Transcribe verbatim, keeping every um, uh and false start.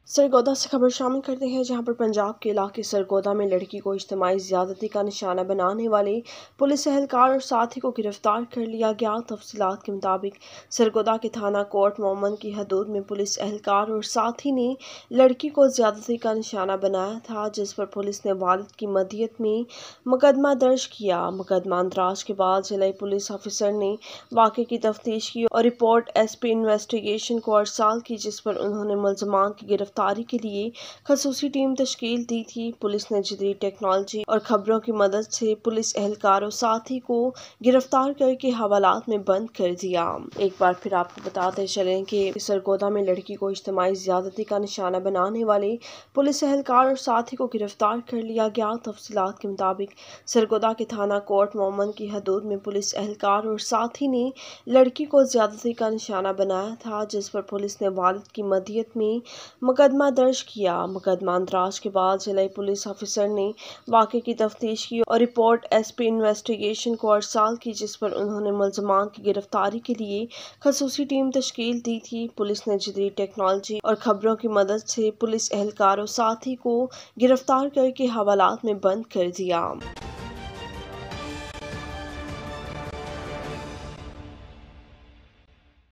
سرگودا سے خبر شامل کرتے ہیں، جہاں پر پنجاب کے علاقے سرگودا میں لڑکی کو اجتماعی زیادتی کا نشانہ بنانے والے پولیس اہلکار اور ساتھی کو گرفتار کر لیا گیا۔ تفصیلات کے مطابق سرگودا کے تھانہ کوٹ مومن کی حدود میں پولیس اہلکار اور ساتھی نے لڑکی کو زیادتی کا نشانہ بنایا تھا، جس پر پولیس نے والد کی مدیت میں مقدمہ درج کیا۔ مقدمہ اندراج کے بعد ضلعی پولیس آفیسر نے واقعے کی تفتیش کی اور رپورٹ ایس پی انویسٹیگیشن کو ارسال کی، جس پر انہوں نے ملزمان کی گرفتاری کے لیے خصوصی ٹیم تشکیل دی تھی۔ پولیس نے جدید ٹیکنالوجی اور خبروں کی مدد سے پولیس اہلکار اور ساتھی کو گرفتار کر کے حوالات میں بند کر دیا۔ ایک بار پھر آپ کو بتاتے چلیں کہ سرگودا میں لڑکی کو اجتماعی زیادتی کا نشانہ بنانے والے پولیس اہلکار اور ساتھی کو گرفتار کر لیا گیا۔ تفصیلات کے مطابق سرگودا کے تھانہ کوٹ مومن کی حدود میں پولیس اہلکار اور ساتھی نے لڑکی کو زیادتی کا نشانہ بنایا تھا، جس پر پولیس نے والد کی مدیت میں مقدمہ درج کیا۔ مقدمہ اندراج کے بعد ضلعی پولیس آفیسر نے واقعے کی تفتیش کی اور رپورٹ ایس پی انویسٹیگیشن کو ارسال کی، جس پر انہوں نے ملزمان کی گرفتاری کے لیے خصوصی ٹیم تشکیل دی تھی۔ پولیس نے جدید ٹیکنالوجی اور خبروں کی مدد سے پولیس اہلکار اور ساتھی کو گرفتار کر کے حوالات میں بند کر دیا۔